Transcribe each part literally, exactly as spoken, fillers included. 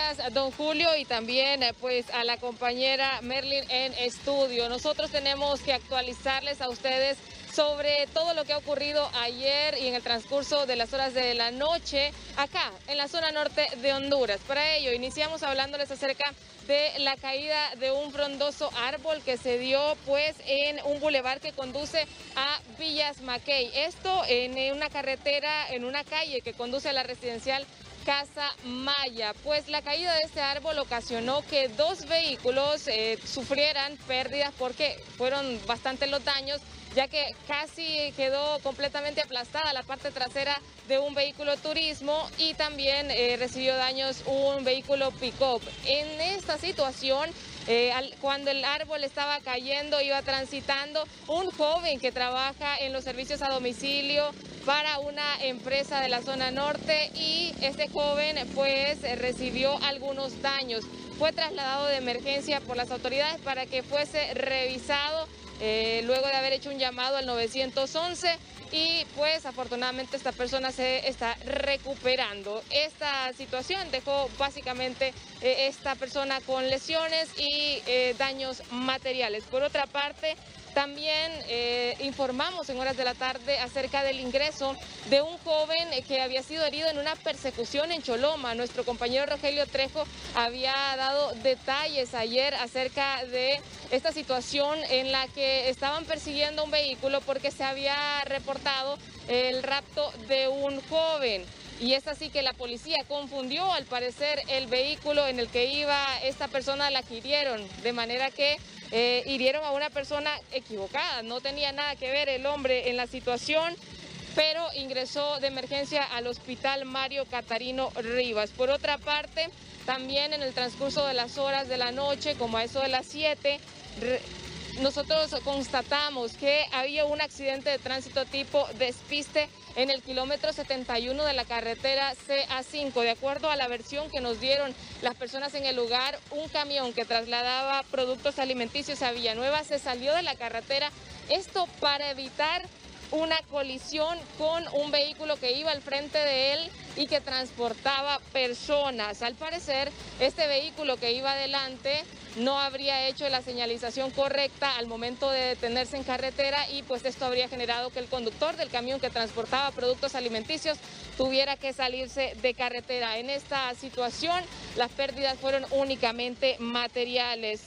días, don Julio, y también pues a la compañera Merlin en estudio. Nosotros tenemos que actualizarles a ustedes sobre todo lo que ha ocurrido ayer y en el transcurso de las horas de la noche acá en la zona norte de Honduras. Para ello iniciamos hablándoles acerca de la caída de un frondoso árbol que se dio pues en un bulevar que conduce a Villas Mackay. Esto en una carretera, en una calle que conduce a la residencial Casa Maya. Pues la caída de este árbol ocasionó que dos vehículos eh, sufrieran pérdidas porque fueron bastantes los daños, ya que casi quedó completamente aplastada la parte trasera de un vehículo turismo y también eh, recibió daños un vehículo pick-up. En esta situación, eh, al, cuando el árbol estaba cayendo, iba transitando un joven que trabaja en los servicios a domicilio para una empresa de la zona norte y este joven pues recibió algunos daños. Fue trasladado de emergencia por las autoridades para que fuese revisado eh, luego de haber hecho un llamado al nueve once y pues afortunadamente esta persona se está recuperando. Esta situación dejó básicamente eh, esta persona con lesiones y eh, daños materiales. Por otra parte, también eh, informamos en horas de la tarde acerca del ingreso de un joven que había sido herido en una persecución en Choloma. Nuestro compañero Rogelio Trejo había dado detalles ayer acerca de esta situación en la que estaban persiguiendo un vehículo porque se había reportado el rapto de un joven. Y es así que la policía confundió, al parecer, el vehículo en el que iba esta persona, la que hirieron, de manera que eh, hirieron a una persona equivocada. No tenía nada que ver el hombre en la situación, pero ingresó de emergencia al hospital Mario Catarino Rivas. Por otra parte, también en el transcurso de las horas de la noche, como a eso de las siete, nosotros constatamos que había un accidente de tránsito tipo despiste en el kilómetro setenta y uno de la carretera C A cinco. De acuerdo a la versión que nos dieron las personas en el lugar, un camión que trasladaba productos alimenticios a Villanueva se salió de la carretera, esto para evitar una colisión con un vehículo que iba al frente de él y que transportaba personas. Al parecer, este vehículo que iba adelante no habría hecho la señalización correcta al momento de detenerse en carretera y pues esto habría generado que el conductor del camión que transportaba productos alimenticios tuviera que salirse de carretera. En esta situación, las pérdidas fueron únicamente materiales.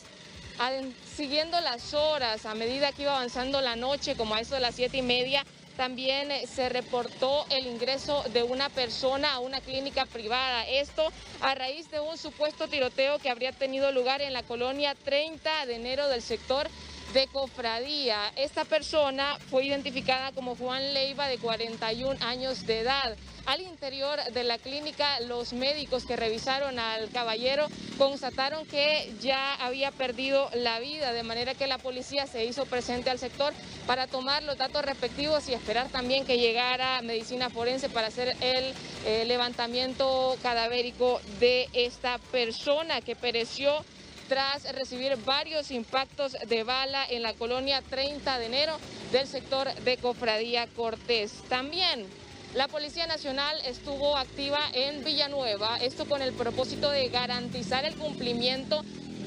Siguiendo las horas, a medida que iba avanzando la noche, como a eso de las siete y media, también se reportó el ingreso de una persona a una clínica privada. Esto a raíz de un supuesto tiroteo que habría tenido lugar en la colonia treinta de enero del sector de Cofradía. Esta persona fue identificada como Juan Leiva, de cuarenta y un años de edad. Al interior de la clínica, los médicos que revisaron al caballero constataron que ya había perdido la vida, de manera que la policía se hizo presente al sector para tomar los datos respectivos y esperar también que llegara medicina forense para hacer el eh, levantamiento cadavérico de esta persona que pereció tras recibir varios impactos de bala en la colonia treinta de enero del sector de Cofradía Cortés. También la Policía Nacional estuvo activa en Villanueva, esto con el propósito de garantizar el cumplimiento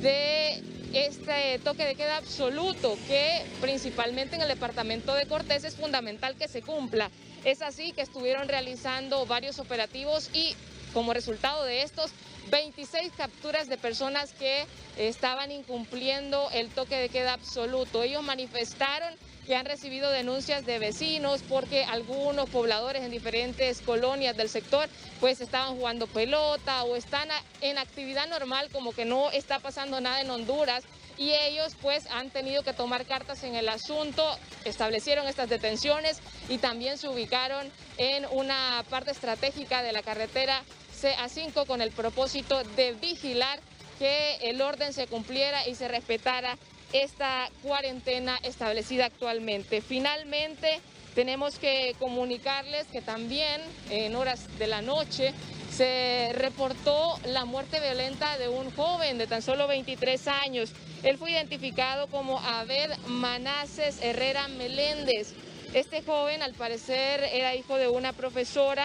de este toque de queda absoluto, que principalmente en el departamento de Cortés es fundamental que se cumpla. Es así que estuvieron realizando varios operativos y como resultado de estos, veintiséis capturas de personas que estaban incumpliendo el toque de queda absoluto. Ellos manifestaron que han recibido denuncias de vecinos porque algunos pobladores en diferentes colonias del sector pues estaban jugando pelota o están en actividad normal, como que no está pasando nada en Honduras, y ellos pues han tenido que tomar cartas en el asunto, establecieron estas detenciones y también se ubicaron en una parte estratégica de la carretera C A cinco con el propósito de vigilar que el orden se cumpliera y se respetara esta cuarentena establecida actualmente. Finalmente, tenemos que comunicarles que también en horas de la noche se reportó la muerte violenta de un joven de tan solo veintitrés años. Él fue identificado como Abed Manaces Herrera Meléndez. Este joven, al parecer, era hijo de una profesora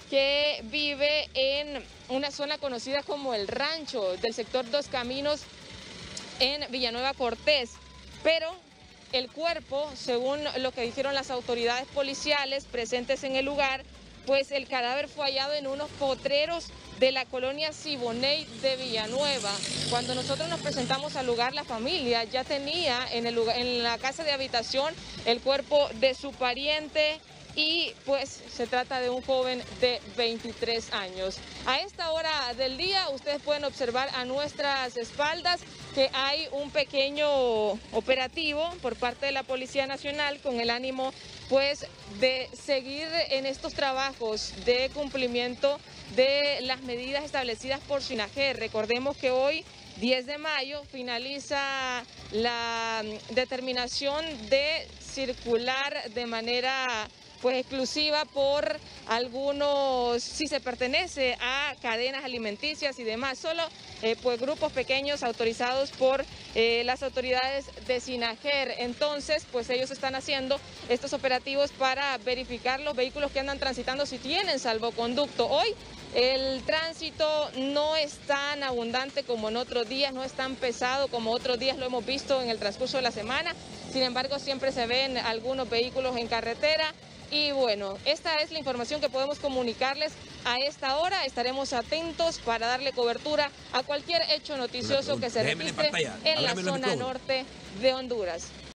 que vive en una zona conocida como El Rancho, del sector Dos Caminos en Villanueva Cortés, pero el cuerpo, según lo que dijeron las autoridades policiales presentes en el lugar, pues el cadáver fue hallado en unos potreros de la colonia Siboney de Villanueva. Cuando nosotros nos presentamos al lugar, la familia ya tenía en, el lugar, en la casa de habitación el cuerpo de su pariente, y pues se trata de un joven de veintitrés años. A esta hora del día ustedes pueden observar a nuestras espaldas que hay un pequeño operativo por parte de la Policía Nacional con el ánimo pues de seguir en estos trabajos de cumplimiento de las medidas establecidas por SINAJER. Recordemos que hoy, diez de mayo, finaliza la determinación de circular de manera pues exclusiva por algunos, si se pertenece a cadenas alimenticias y demás, solo eh, pues grupos pequeños autorizados por eh, las autoridades de SINAJER. Entonces, pues ellos están haciendo estos operativos para verificar los vehículos que andan transitando si tienen salvoconducto. Hoy el tránsito no es tan abundante como en otros días, no es tan pesado como otros días lo hemos visto en el transcurso de la semana. Sin embargo, siempre se ven algunos vehículos en carretera. Y bueno, esta es la información que podemos comunicarles a esta hora. Estaremos atentos para darle cobertura a cualquier hecho noticioso que se registre en la zona norte de Honduras.